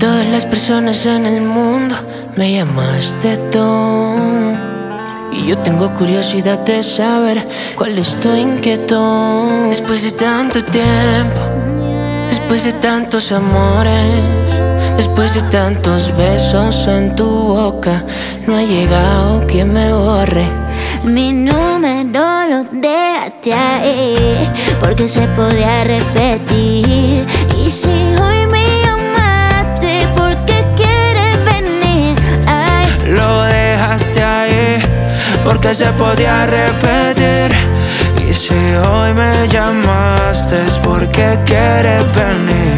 todas las personas en el mundo me llamaste tú. Y yo tengo curiosidad de saber cuál es tu inquietud. Después de tanto tiempo, después de tantos amores, después de tantos besos en tu boca, no ha llegado quien me borre. Mi número lo dejaste ahí, porque se podía repetir. Y si hoy me llamaste, ¿por qué quieres venir? Ay. Lo dejaste ahí, porque se podía repetir. Y si hoy me llamaste, es porque quieres venir.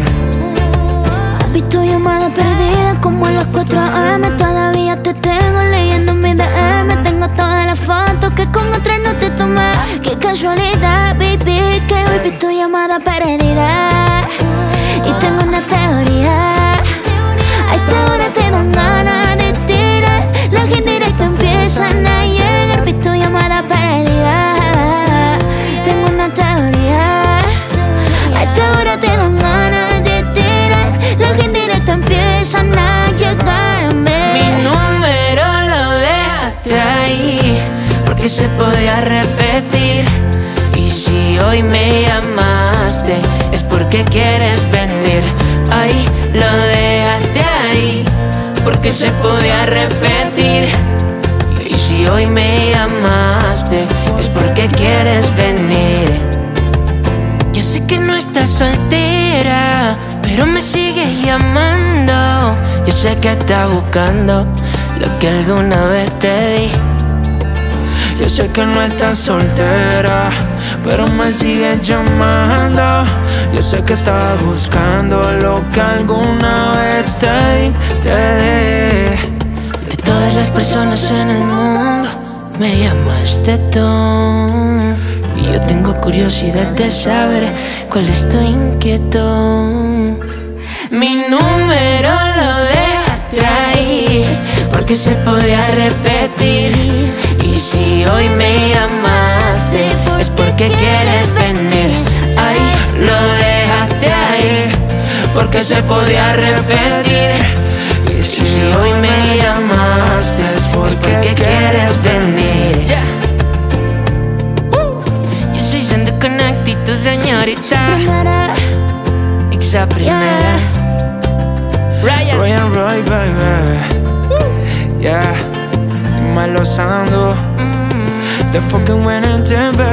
Vi tu llamada perdida como a las 4 AM. Todavía te tengo leyendo mi DM. Tengo todas las fotos que con otras no te tomé. Qué casualidad, baby, que hoy vi tu llamada perdida. Y tengo una teoría. A esta hora te dan ganas de tirar la genera y te empiezan a llegar. Vi tu llamada perdida. Tengo una teoría. A esta hora te dan ganas de tirar la genera y te empiezan a llegarme. Mi número lo dejaste ahí, porque se podía repetir. Y si hoy me llamaste, es porque quieres venir. Ay, lo dejaste ahí, porque se podía repetir. Y si hoy me llamaste, es porque quieres venir. Yo sé que no estás soltera, pero me sigues llamando. Yo sé que estás buscando lo que alguna vez te di. Yo sé que no estás soltera, pero me sigues llamando. Yo sé que estás buscando lo que alguna vez te di. De todas las personas en el mundo me llamaste tú. Y yo tengo curiosidad de saber cuál es tu inquietud. Mi número lo dejaste ahí, porque se podía repetir. Y si hoy me llamaste, es porque quieres venir. Ay, lo dejaste ahí, porque se podía repetir. Y si hoy me llamaste, es porque quieres venir. Yo soy Sando con actitud, señorita. Ixa primera. Ryan Roy, baby. Yeah, Malo Sando. The fucking winning team, baby.